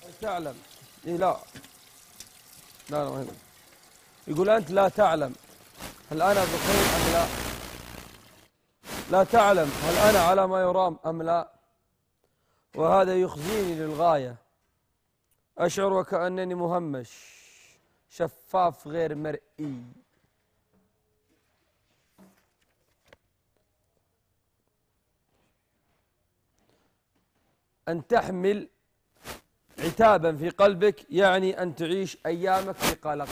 تعلم. إيه لا لا لا، يقول أنت لا تعلم هل أنا بخير أم لا. لا تعلم هل أنا على ما يرام أم لا. وهذا يخزيني للغاية، أشعر وكأنني مهمش شفاف غير مرئي. أن تحمل عتابا في قلبك يعني أن تعيش أيامك في قلق.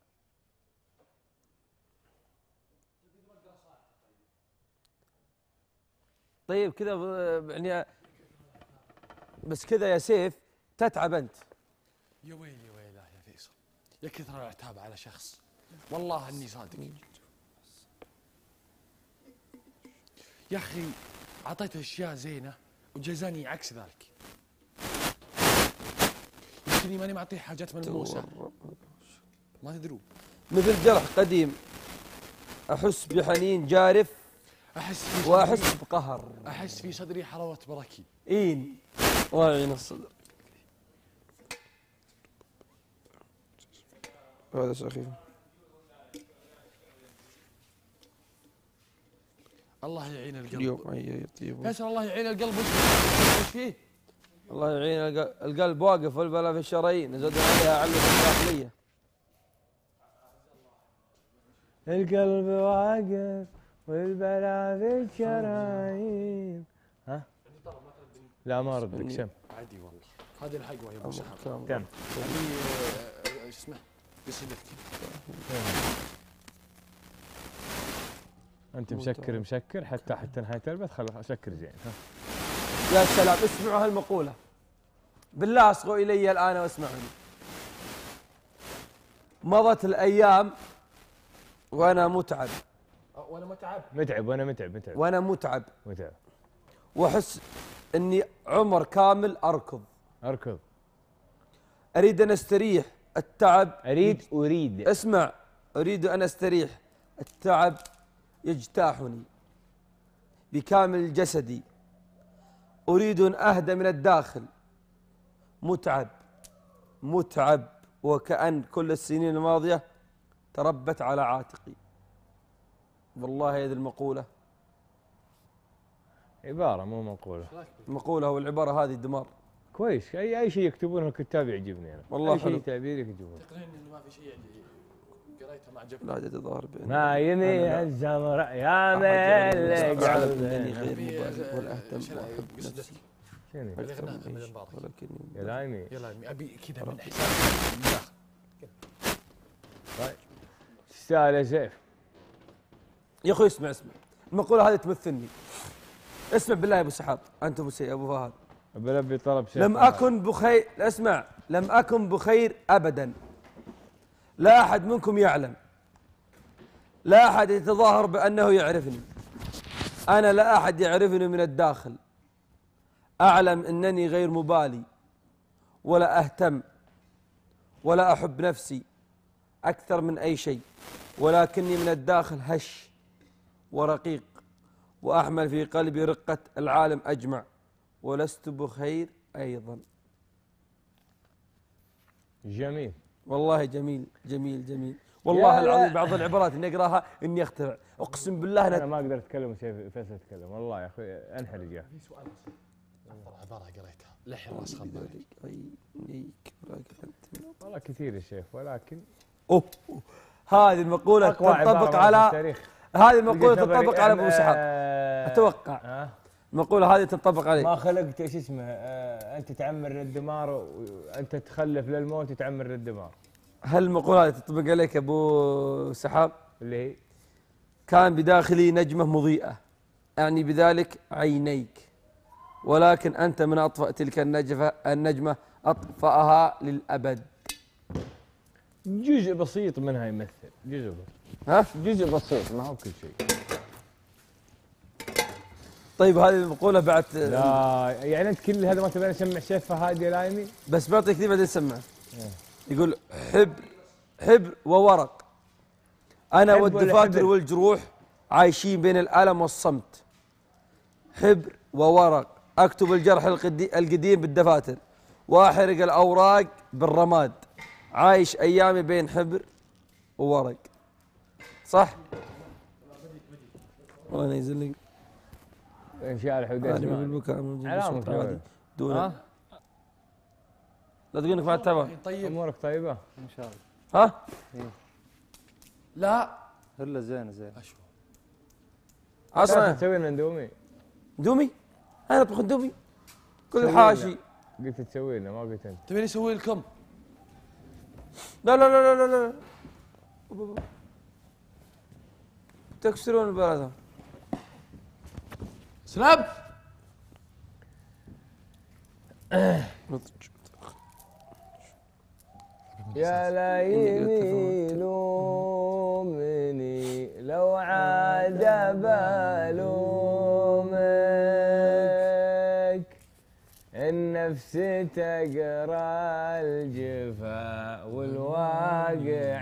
طيب كذا يعني بس كذا يا سيف تتعب أنت. يا ويلي ويله يا فيصل، يا كثر العتاب على شخص، والله اني صادق. يا اخي اعطيته اشياء زينه وجزاني عكس ذلك. يمكنني ماني معطيه حاجات ملموسه، ما تدرون. مثل جرح قديم أحس بحنين جارف وأحس بقهر. أحس في صدري حلاوة براكين. إين الله يعين الصدر. هذا سخيف. الله يعين القلب. اليوم يطيب. فيصل الله يعين القلب. وش فيه؟ الله يعين القلب واقف والبلا في الشرايين، زادوا عليها علة الداخلية. القلب واقف والبلا في الشرايين. ها؟ لا ما ردك سم. عادي والله. هذه الحقوة يا ابو سحاب. كم؟ شو اسمه؟ بصدق. انت مسكر حتى نهاية البث خل سكر زين. يا سلام، اسمعوا هالمقولة بالله، اصغوا الي الان واسمعوني. مضت الايام وانا متعب. وانا متعب. وانا متعب. واحس اني عمر كامل اركض. اريد ان استريح. التعب اريد اسمع، اريد ان استريح. التعب يجتاحني بكامل جسدي. اريد ان اهدى من الداخل. متعب وكأن كل السنين الماضية تربت على عاتقي. والله هذه المقولة عبارة مو مقولة، والعبارة هذه دمار. كويس. اي شيء يكتبونه الكتاب يعجبني انا. والله اي شيء تعبير يكتبونه. تقرين انه ما في شيء قريته ما عجبني. لا جد ظاهر بين ما يمي الزمر يا ملك انني غير مبالغ ولا اهتم واحب نفسي. ولكني يا لايمي ابي كذا من حساب. طيب تستاهل يا سيف يا اخوي. اسمع المقولة هذه تمثلني. اسمع بالله يا ابو سحاب، انت ابو فهد. بلبي طلب سيف. لم اكن بخير. اسمع، لم اكن بخير ابدا. لا احد منكم يعلم، لا احد يتظاهر بانه يعرفني. انا لا احد يعرفني من الداخل. اعلم انني غير مبالي ولا اهتم ولا احب نفسي اكثر من اي شيء، ولكني من الداخل هش ورقيق، واحمل في قلبي رقة العالم اجمع، ولست بخير ايضا. جميل والله جميل والله العظيم. بعض العبارات اني اقراها اني اخترع، اقسم بالله انا ما اقدر اتكلم فيصل يتكلم. والله يا اخوي انحرج. في سؤال عبارة قريتها لحي راس خبرك. والله كثير يا شيخ، ولكن هذه المقولة تنطبق على هذه المقولة تنطبق على ابو سحاب. اتوقع المقولة هذه تنطبق عليه. ما خلقت ايش اسمه انت تعمر للدمار وانت تخلف للموت تعمر للدمار. هل المقولة هذه تنطبق عليك ابو سحاب؟ اللي هي كان بداخلي نجمة مضيئة، أعني بذلك عينيك، ولكن أنت من أطفأ تلك النجمة أطفأها للأبد. جزء بسيط منها يمثل. جزء بسيط، ما هو كل شيء. طيب هذه المقولة بعد لا يعني أنت كل هذا ما تبغى نسمع سيف فهد يا لايمي؟ بس بعطيك ذي بعدين نسمع. يقول حبر وورق. أنا والدفاتر والجروح عايشين بين الألم والصمت. حبر وورق، أكتب الجرح القديم بالدفاتر وأحرق الأوراق بالرماد، عايش أيامي بين حبر وورق. صح؟ الله ينزل لك انشاء الحدود بالبكاء علامة دون لا تقول انك ما تتابع. طيب امورك طيبه ان شاء الله. ها؟ لا هلا زين زين. اشوف اصلا تسوي لنا اندومي. اندومي؟ انا اطبخ اندومي كل سوي حاشي. قلت تسوي لنا ما قلت انت. تبيني اسوي لكم؟ لا لا لا لا لا لا تكسرون البلد. سناب يا لايمي لومني لو عاد بلومك، النفس تقرا الجفا والواقع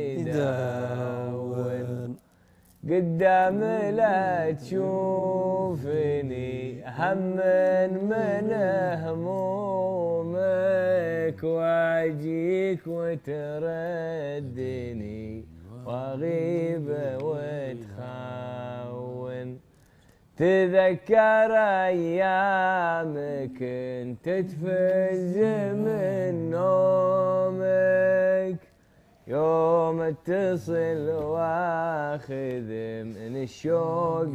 يدون، قدام لا تشوفني هم من همومك، واجيك وتردني واغيب وتخون، تذكر ايامك كنت تفز من نومك، يوم اتصل واخذ من الشوق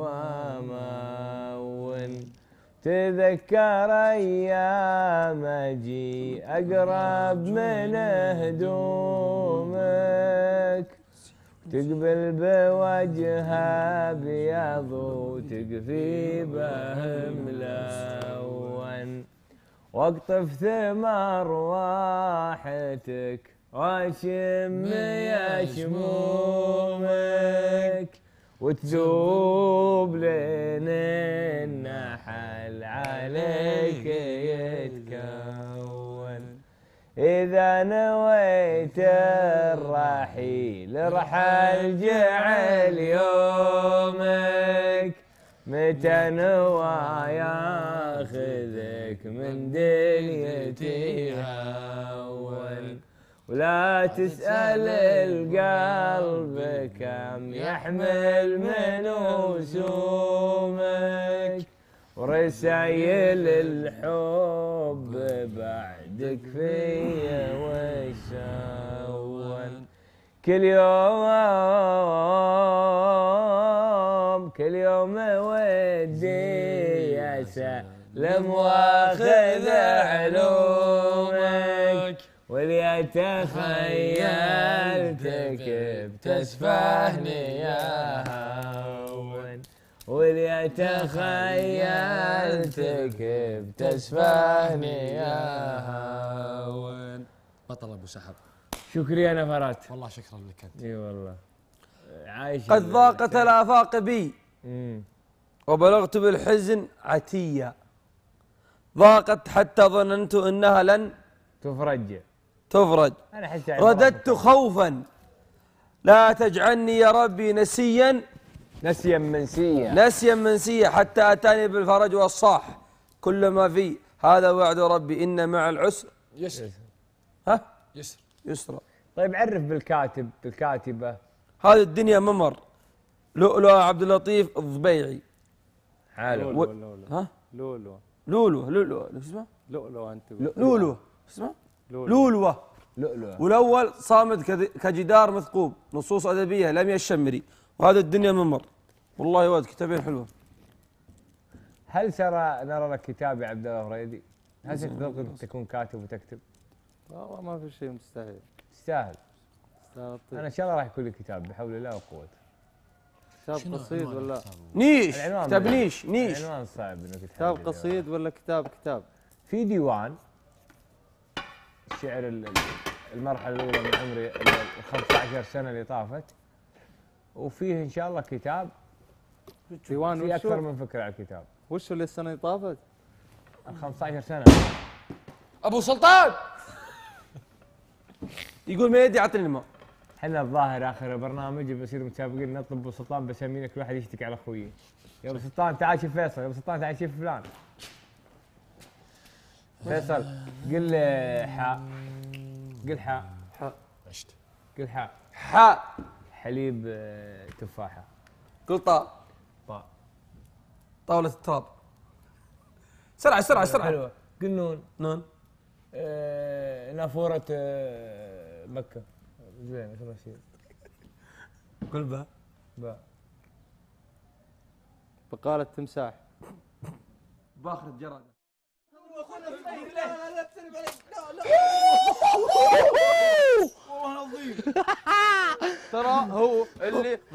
وامون، تذكر ايام اجي اقرب من هدومك، تقبل بوجهها ابيض وتقفي به ملون، واقطف ثمر واحتك واشم يشمومك، وتذوب لين النحل عليك يتكون، إذا نويت الرحيل رحل جعل يومك، متى نوى ياخذك من دنيتي هون، ولا تسأل القلب كم يحمل من وسومك، ورسايل الحب بعدك فيا ويسون، كل يوم ودي اسلم واخذ علومك، واللي تخيلتك بتسفهني يا هون، واللي تخيلتك بتسفهني يا هون. بطل ابو سحب. شكري نفرات. والله شكرا لك انت. اي والله عايش. قد ضاقت الآفاق بي وبلغت بالحزن عتيا، ضاقت حتى ظننت انها لن تفرج، انا احس رددت خوفا لا تجعلني يا ربي نسيا منسيا، حتى اتاني بالفرج والصاح كل ما في هذا وعد ربي ان مع العسر يسر. ها يسرا. طيب عرف بالكاتبه. هذه الدنيا ممر. لؤلؤ عبد اللطيف الضبيعي. حلو. ها لولو شو اسمه؟ لؤلؤ انت لولو اسمه؟ لولو. والاول صامد كجدار مثقوب، نصوص ادبيه لم يشمري، وهذا الدنيا ممر. والله ولد كتابين حلوه. هل نرى لك كتاب يا عبد الله فريدي؟ هل تقدر تكون كاتب وتكتب؟ والله ما في شيء مستحيل. تستاهل. طيب. انا ان شاء الله راح يكون لي كتاب بحول الله وقوته. كتاب قصيد ولا نيش؟ كتاب نيش. العنوان صعب انه كتاب قصيد ولا كتاب؟ في ديوان شعر المرحله الاولى من عمري ال 15 سنه اللي طافت، وفيه ان شاء الله كتاب ديوان. في اكثر من فكره على الكتاب. وش اللي السنه اللي طافت؟ ال 15 سنه. ابو سلطان يقول ما يدي عطني الماء. احنا الظاهر اخر برنامج بصير متسابقين نطلب ابو سلطان بسمينا كل واحد يشتكي على اخويه. يا ابو سلطان تعال شوف فيصل، يا ابو سلطان تعال شوف فلان. فيصل قل حاء. قل حاء. عشت. قل حاء. حاء. حليب تفاحة. قل طاء. طاء. طاولة التراب. سرعة سرعة سرعة. حلوة. قل نون. نون. نافورة مكة. زين مثل ما يصير. قل باء. باء. بقالة تمساح. باخر الجرادة. ترى هو اللي